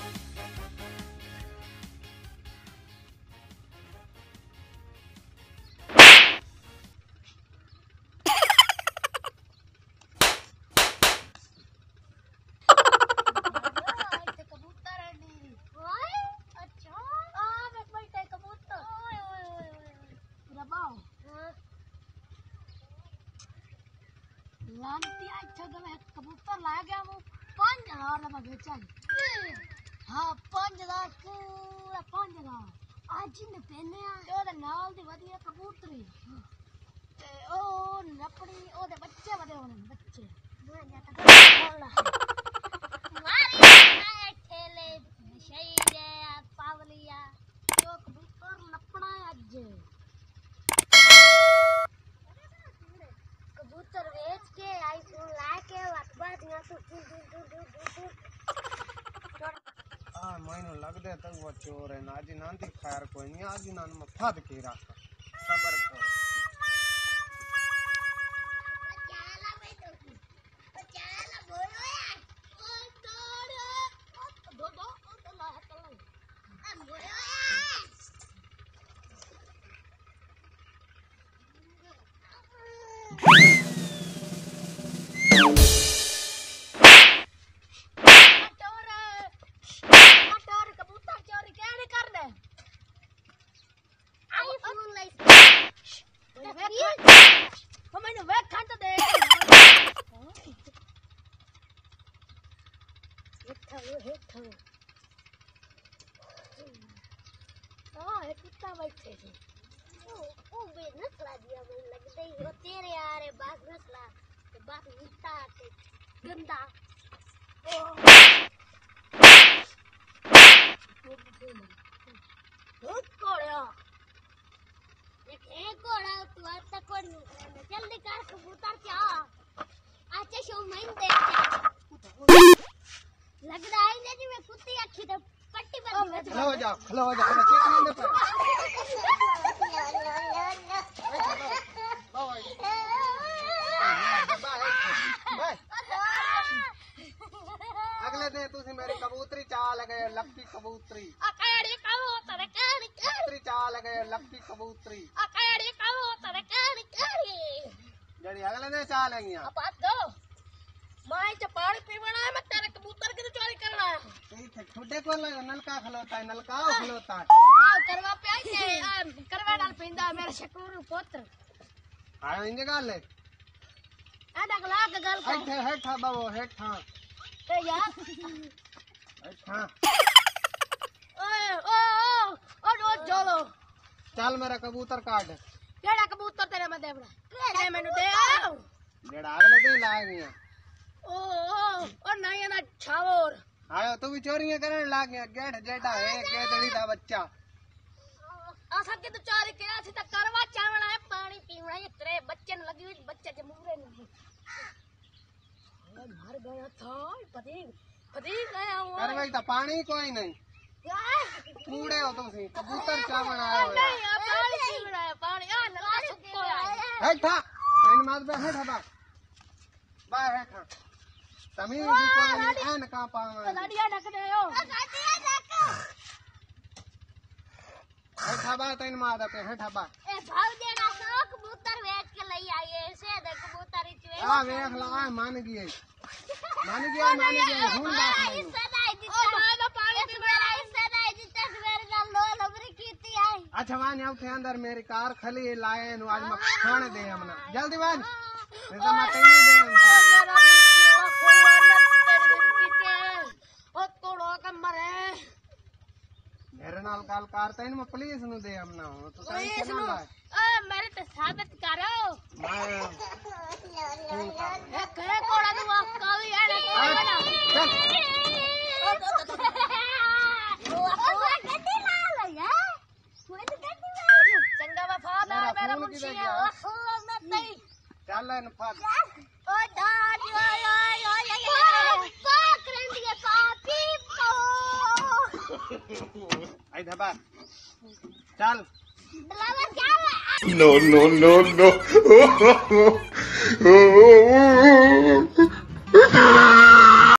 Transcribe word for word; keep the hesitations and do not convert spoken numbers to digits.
कबूतर ला गया वो पाँच हजार का बेचा। हाँ पाँच हजार पूरा पाँच हजार आज ही ने पहने आ नाल दी वधिया कबूतरी ते ओ नपड़ी ओ दे बच्चे वधे होने बच्चे मारी ना ठेले शहीदे पावलिया तो कबूतर नपड़ा आज कबूतर बेच के आईफोन ला के अखबार दिया तो आ मैंने लग दे तक वो चोर है ना जी नांती खैर कोई नहीं आज नान में फद के रखा सबर करो चला भाई तो चला बोलो यार ओ तोड़ दो दो तो ला तो ला बोलो यार बैठे थे ओ ओ बिजनेस ला दिया मुझे लगता है वो तेरे यार बिजनेस ला तो बात मिलता है गंदा ओ बहुत कोड़ा एक एक कोड़ा तू आता कोड़ नहीं जल्दी कर कबूतर क्या अच्छा शो मैं देखते लग रहा है ना जी मैं कुत्ती अच्छी तो पट्टी पर खलो हो जाओ खलो हो जाओ चेक करने पर अगले दिन तुसी मेरी कबूतरी चाल गए लक्की कबूतरी अकाड़ी कबूतर काड़ी कबूतरी चाल गए लक्की कबूतरी अकाड़ी कबूतर काड़ी काड़ी जड़ी अगले दिन चाल आई अब बात दो मां च पानी पीवना है मैं तेरे कबूतर की चोरी करना है ठीक है छोटे को नलका खलोता है नलका खलोता है आ करवा पे आई करवा डाल पिंदा मेरे शकूर पुत्र आयो इन जगह ले आ डगला के गल का हेठा हेठा बाबू हेठा ए यार हेठा ओए ओ ओ ओ चलो चल मेरा कबूतर काट केड़ा कबूतर तेरे में देवड़ा केड़े मेनू दे जेड़ा अगले दिन ला गया ओ ओ नहीं ना छावर आयो तू भी चोरियां करने लाग गया गेट जेटा है गेटड़ी दा बच्चा आसा के तो चोरी किया थी त करवा चावना है पानी पीवना है तेरे बच्चे ने लगी हुई बच्चे के मुंह नहीं मर गया था पति पति गया हुआ करवाई ता पानी कोई नहीं कूड़े हो तुम सी कबूतर चावण आयो नहीं पानी पीवना है पानी आ नलका सुको है हेठा इन मात पे हेठा बा बा हेठा तमी भी कोई एन का पावे लाडिया ढक दे हो लाडिया ढक हेठा बा तइन मात पे हेठा बा ए भाव देना सो कबूतर बेच के लई आए से दे कबूतर इचवे आ देख ला मान गई मान गया मान गया हुन बात नहीं ओ मानो पानी पीवना इससे दाई जी तस्वीर का लो लबरी कीती आई अच्छा मान आउ थे अंदर मेरी कार खली लाए नु आज मैं खाने दे हमना जल्दी वन नहीं तो मैं कहीं दे मेरा मुंशिया खोवाना तेरी कीते ओ तोड़ो कमर है मेरे नाल काल कार तइन में पुलिस नु दे हमना हो तो सही पुलिस केना नु लाए ए मेरे ते साबित करो मैं ए करे कोड़ा तू काली है ना ओ तो तो ओ गड्डी ला ले है कोई तो गड्डी ला चंगा वफादार मेरा मुंशिया ओ नहीं चल इन फट ओ दादी ओए ओए ओए पाक रंडी है पापी पो आई धबा चल ड्राइवर क्या है No, no, no, no.